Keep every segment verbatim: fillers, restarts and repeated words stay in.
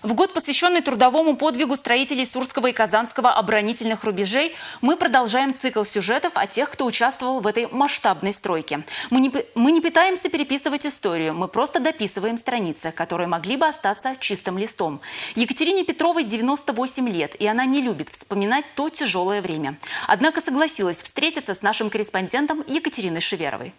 В год, посвященный трудовому подвигу строителей Сурского и Казанского оборонительных рубежей, мы продолжаем цикл сюжетов о тех, кто участвовал в этой масштабной стройке. Мы не, мы не пытаемся переписывать историю, мы просто дописываем страницы, которые могли бы остаться чистым листом. Екатерине Петровой девяносто восемь лет, и она не любит вспоминать то тяжелое время. Однако согласилась встретиться с нашим корреспондентом Екатериной Шеверовой.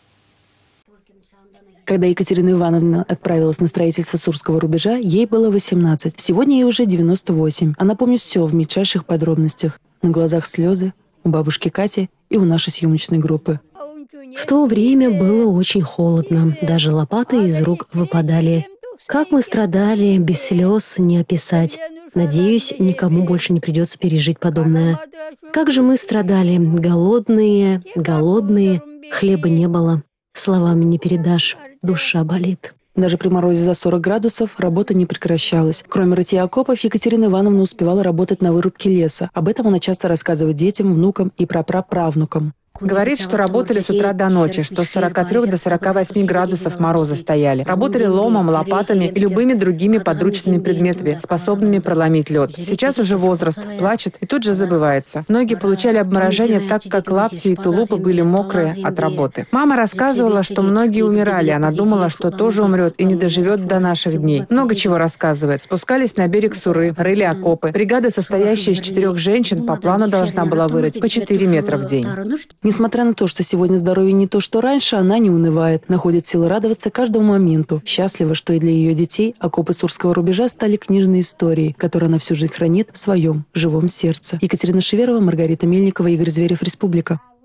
Когда Екатерина Ивановна отправилась на строительство Сурского рубежа, ей было восемнадцать. Сегодня ей уже девяносто восемь. Она помнит все в мельчайших подробностях. На глазах слезы у бабушки Кати и у нашей съемочной группы. В то время было очень холодно. Даже лопаты из рук выпадали. Как мы страдали, без слез не описать. Надеюсь, никому больше не придется пережить подобное. Как же мы страдали. Голодные, голодные. Хлеба не было. Словами не передашь. Душа болит. Даже при морозе за сорок градусов работа не прекращалась. Кроме рытья окопов, Екатерина Ивановна успевала работать на вырубке леса. Об этом она часто рассказывает детям, внукам и прапраправнукам. Говорит, что работали с утра до ночи, что с сорока трёх до сорока восьми градусов мороза стояли. Работали ломом, лопатами и любыми другими подручными предметами, способными проломить лед. Сейчас уже возраст, плачет и тут же забывается. Многие получали обморожение, так как лапти и тулупы были мокрые от работы. Мама рассказывала, что многие умирали. Она думала, что тоже умрет и не доживет до наших дней. Много чего рассказывает. Спускались на берег Суры, рыли окопы. Бригада, состоящая из четырех женщин, по плану должна была вырыть по четыре метра в день. Несмотря на то, что сегодня здоровье не то, что раньше, она не унывает, находит силы радоваться каждому моменту. Счастлива, что и для ее детей окопы Сурского рубежа стали книжной историей, которую она всю жизнь хранит в своем живом сердце. Екатерина Шеверова, Маргарита Мельникова, Игорь Зверев, Республика.